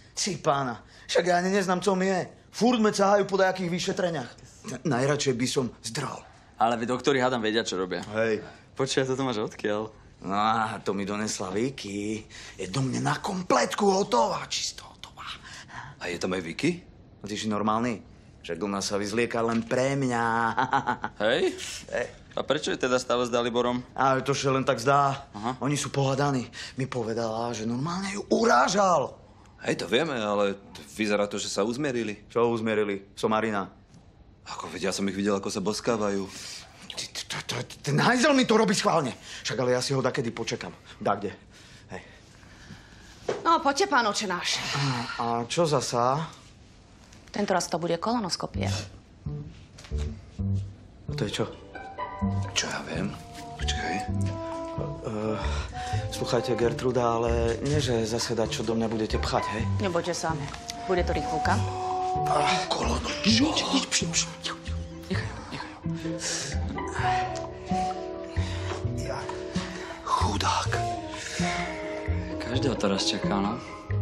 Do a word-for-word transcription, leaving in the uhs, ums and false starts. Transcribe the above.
Ty pána, však ja ani neznám, co mi je. Furt me cahajú po dajakých vyšetreniach. Najradšej by som zdral. Ale vy doktori hádam vedia, čo robia. Hej. Počkaj, toto máš odkiaľ? No, to mi donesla Vicky. Je do mne na kompletku hotová, čisto hotová. A je tam aj Vicky? A ty si normálny? Však ona sa vyzlieka len pre mňa. Hej? Hej. A prečo je teda stále s Daliborom? Ale to sa len tak zdá. Aha. Oni sú pohľadaní. Mi povedala, že normálne ju urážal. Hej, to vieme, ale vyzerá to, že sa uzmierili. Čo uzmierili? Somarina. Ako vedia, ja som ich videl, ako sa boskávajú. Ty, ty, ty, ty, ten hajzel mi to robí schválne. Však ale ja si ho dakedy počekam. Da kde? Hej. No, poďte, pán oče náš. A, a čo zasa? Tento raz to bude kolonoskopia. To je čo? Čo ja viem? Počkaj. Uh, sluchajte, Gertruda, ale nie, že zase dať, čo do mňa budete pchať, hej? Nebojte sa. Bude to rýchlovka. Kolono, čo? Chudák. Každého to raz čaká, no.